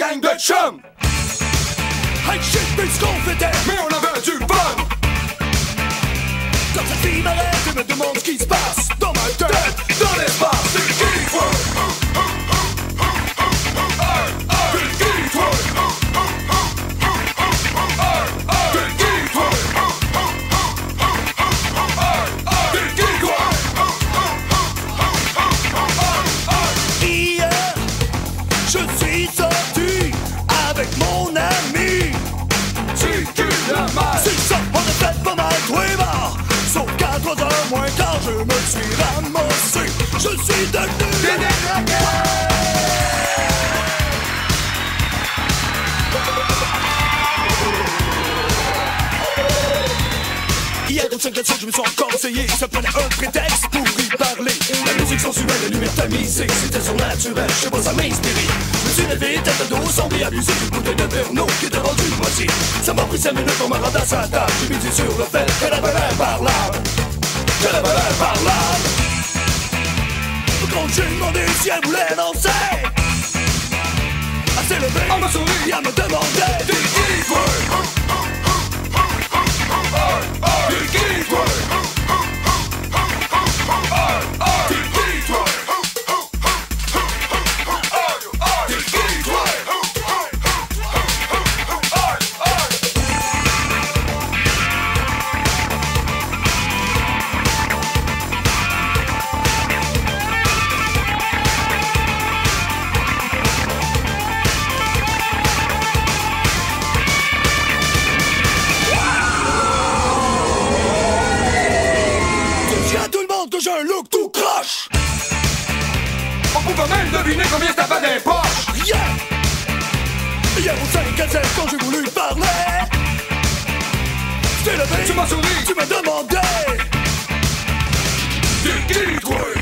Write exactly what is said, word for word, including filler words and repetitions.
gang de chums. Hey shit, mais ce qu'on fêtait, mais on avait du fun. Quand cette fille m'arrête et me demande ce qui se passe dans ma tête, dans l'espace, c'est qui toi? C'est qui toi? C'est qui toi? C'est qui toi? Hier, je suis sorti avec mon ami. C'est qui la malle? C'est ça, on a fait pas mal tous les bars. Sauf qu'à trois heures moins quand je me suis ramassé, je suis devenu Dédé Traké. Hier au cinq je me suis encore essayé. Ça prenait un prétexte pour y parler. La musique sensuelle, la lumière tamisée, c'était surnaturel, je sais pas, ça m'a inspiré. Je me suis levé, tête de dos, semblé abuser d'une bouteille de Pernod qui était rendue moitié. Ça m'a pris cinq minutes pour me rendre à sa table. J'ai misé sur le fait qu'elle avait l'air parlable. Qu'elle avait l'air parlable. Quand j'ai demandé si elle voulait danser, elle s'est levée, elle m'a souri, et elle me demandait t'es qui toi? T'es qui toi? T'es qui toi? T'es qui toi? que j'ai un look tout croche. On pouvait même deviner combien t'avais dans les poches. Yeah! Hier au cinq à sept quand j'ai voulu te parler, tu t'es levé, tu m'as souri, tu m'as demandé t'es qui toi?